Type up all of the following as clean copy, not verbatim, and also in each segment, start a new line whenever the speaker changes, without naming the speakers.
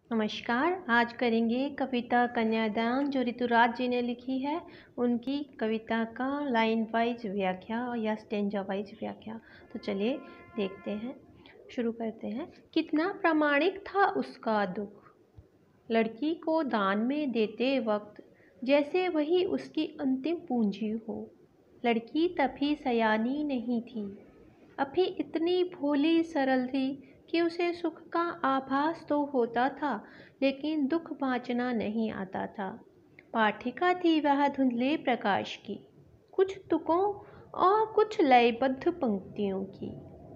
नमस्कार। आज करेंगे कविता कन्यादान जो ऋतुराज जी ने लिखी है, उनकी कविता का लाइन वाइज व्याख्या या स्टेंजा वाइज व्याख्या। तो चलिए देखते हैं, शुरू करते हैं। कितना प्रामाणिक था उसका दुख, लड़की को दान में देते वक्त, जैसे वही उसकी अंतिम पूंजी हो। लड़की तभी सयानी नहीं थी, अभी इतनी भोली सरल थी कि उसे सुख का आभास तो होता था, लेकिन दुख बाँचना नहीं आता था। पाठिका थी वह धुंधले प्रकाश की, कुछ तुकों और कुछ लयबद्ध पंक्तियों की।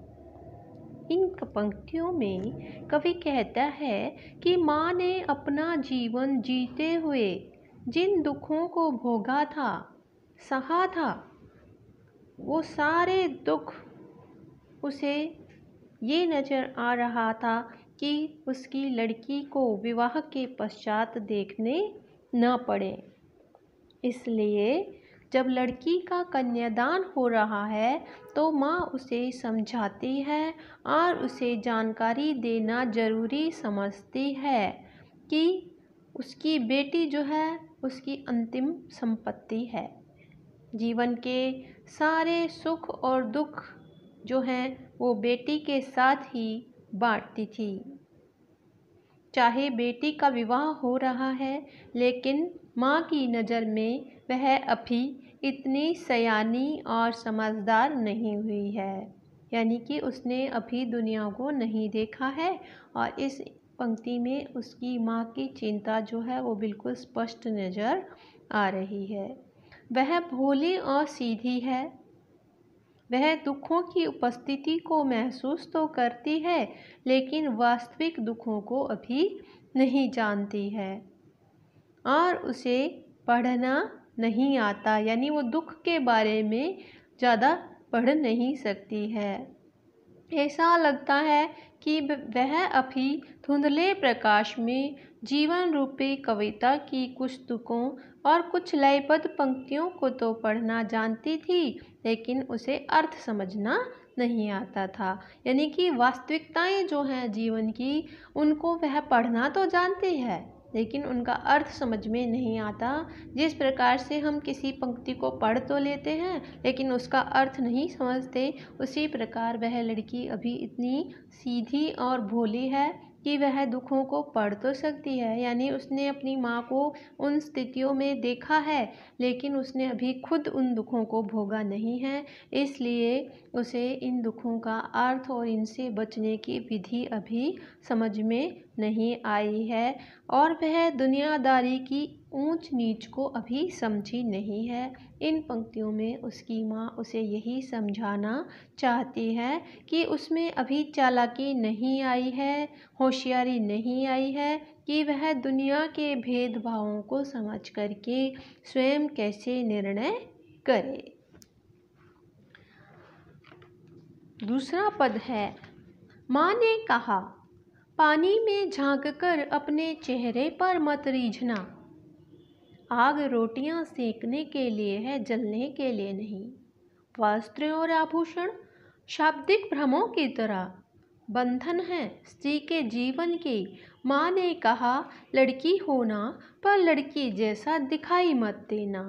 इन पंक्तियों में कवि कहता है कि माँ ने अपना जीवन जीते हुए जिन दुखों को भोगा था, सहा था, वो सारे दुख उसे ये नज़र आ रहा था कि उसकी लड़की को विवाह के पश्चात देखने न पड़े। इसलिए जब लड़की का कन्यादान हो रहा है तो माँ उसे समझाती है और उसे जानकारी देना ज़रूरी समझती है कि उसकी बेटी जो है उसकी अंतिम संपत्ति है। जीवन के सारे सुख और दुख जो हैं वो बेटी के साथ ही बांटती थी। चाहे बेटी का विवाह हो रहा है, लेकिन माँ की नज़र में वह अभी इतनी सयानी और समझदार नहीं हुई है, यानी कि उसने अभी दुनिया को नहीं देखा है। और इस पंक्ति में उसकी माँ की चिंता जो है वो बिल्कुल स्पष्ट नज़र आ रही है। वह भोली और सीधी है, वह दुखों की उपस्थिति को महसूस तो करती है, लेकिन वास्तविक दुखों को अभी नहीं जानती है और उसे पढ़ना नहीं आता, यानी वो दुख के बारे में ज़्यादा पढ़ नहीं सकती है। ऐसा लगता है कि वह अभी धुंधले प्रकाश में जीवन रूपी कविता की कुछ तुकों और कुछ लयबद्ध पंक्तियों को तो पढ़ना जानती थी, लेकिन उसे अर्थ समझना नहीं आता था। यानी कि वास्तविकताएं जो हैं जीवन की, उनको वह पढ़ना तो जानती है, लेकिन उनका अर्थ समझ में नहीं आता। जिस प्रकार से हम किसी पंक्ति को पढ़ तो लेते हैं लेकिन उसका अर्थ नहीं समझते, उसी प्रकार वह लड़की अभी इतनी सीधी और भोली है कि वह दुखों को पढ़ तो सकती है। यानी उसने अपनी माँ को उन स्थितियों में देखा है, लेकिन उसने अभी खुद उन दुखों को भोगा नहीं है, इसलिए उसे इन दुखों का अर्थ और इनसे बचने की विधि अभी समझ में नहीं आई है और वह दुनियादारी की ऊंच नीच को अभी समझी नहीं है। इन पंक्तियों में उसकी माँ उसे यही समझाना चाहती है कि उसमें अभी चालाकी नहीं आई है, होशियारी नहीं आई है कि वह दुनिया के भेदभावों को समझ करके स्वयं कैसे निर्णय करे। दूसरा पद है, माँ ने कहा, पानी में झांककर अपने चेहरे पर मत रीझना। आग रोटियां सेकने के लिए है, जलने के लिए नहीं। वस्त्र और आभूषण शाब्दिक भ्रमों की तरह बंधन है स्त्री के जीवन की। माँ ने कहा, लड़की होना पर लड़की जैसा दिखाई मत देना।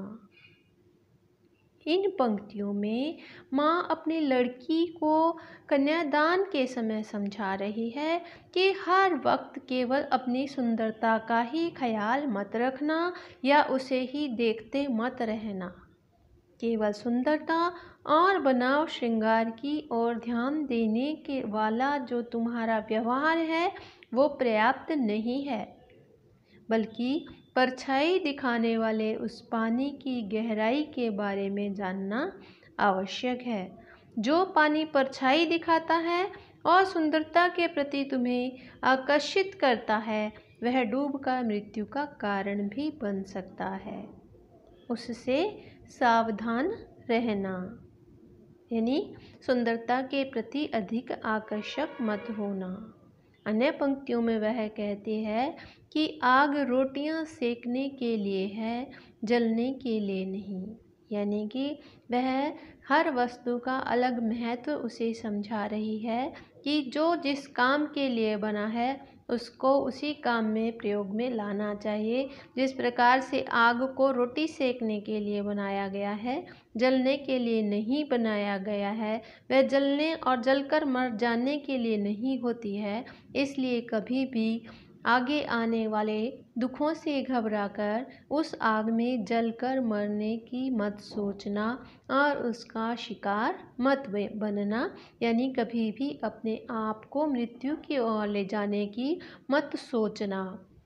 इन पंक्तियों में माँ अपनी लड़की को कन्यादान के समय समझा रही है कि हर वक्त केवल अपनी सुंदरता का ही ख्याल मत रखना या उसे ही देखते मत रहना। केवल सुंदरता और बनाव श्रृंगार की ओर ध्यान देने के वाला जो तुम्हारा व्यवहार है वो पर्याप्त नहीं है, बल्कि परछाई दिखाने वाले उस पानी की गहराई के बारे में जानना आवश्यक है। जो पानी परछाई दिखाता है और सुंदरता के प्रति तुम्हें आकर्षित करता है, वह डूबकर मृत्यु का कारण भी बन सकता है। उससे सावधान रहना, यानी सुंदरता के प्रति अधिक आकर्षक मत होना। अन्य पंक्तियों में वह कहती है कि आग रोटियां सेकने के लिए है, जलने के लिए नहीं। यानी कि वह हर वस्तु का अलग महत्व उसे समझा रही है कि जो जिस काम के लिए बना है उसको उसी काम में प्रयोग में लाना चाहिए। जिस प्रकार से आग को रोटी सेकने के लिए बनाया गया है, जलने के लिए नहीं बनाया गया है, वह जलने और जलकर मर जाने के लिए नहीं होती है। इसलिए कभी भी आगे आने वाले दुखों से घबराकर उस आग में जलकर मरने की मत सोचना और उसका शिकार मत बनना, यानी कभी भी अपने आप को मृत्यु की ओर ले जाने की मत सोचना।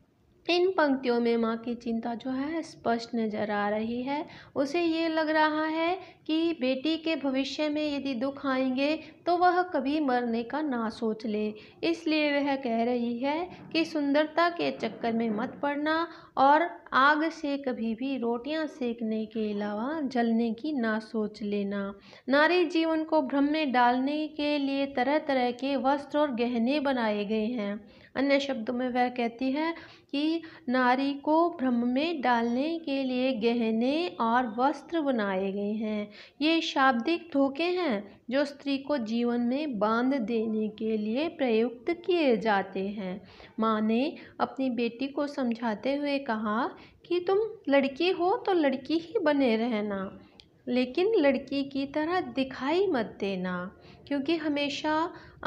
इन पंक्तियों में माँ की चिंता जो है स्पष्ट नजर आ रही है। उसे ये लग रहा है कि बेटी के भविष्य में यदि दुख आएंगे तो वह कभी मरने का ना सोच ले। इसलिए वह कह रही है कि सुंदरता के चक्कर में मत पड़ना और आग से कभी भी रोटियां सेकने के अलावा जलने की ना सोच लेना। नारी जीवन को भ्रम में डालने के लिए तरह तरह के वस्त्र और गहने बनाए गए हैं। अन्य शब्दों में वह कहती है कि नारी को भ्रम में डालने के लिए गहने और वस्त्र बनाए गए हैं। ये शाब्दिक धोखे हैं जो स्त्री को जीवन में बांध देने के लिए प्रयुक्त किए जाते हैं। माँ ने अपनी बेटी को समझाते हुए कहा कि तुम लड़की हो तो लड़की ही बने रहना, लेकिन लड़की की तरह दिखाई मत देना, क्योंकि हमेशा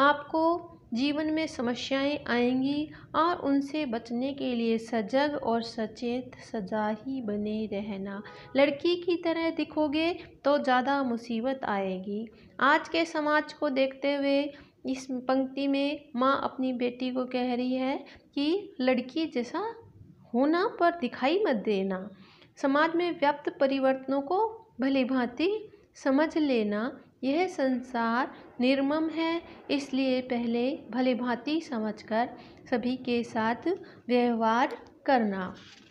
आपको जीवन में समस्याएं आएंगी और उनसे बचने के लिए सजग और सचेत सजा ही बने रहना। लड़की की तरह दिखोगे तो ज़्यादा मुसीबत आएगी। आज के समाज को देखते हुए इस पंक्ति में माँ अपनी बेटी को कह रही है कि लड़की जैसा होना पर दिखाई मत देना। समाज में व्याप्त परिवर्तनों को भली भांति समझ लेना। यह संसार निर्मम है, इसलिए पहले भली भांति समझकर सभी के साथ व्यवहार करना।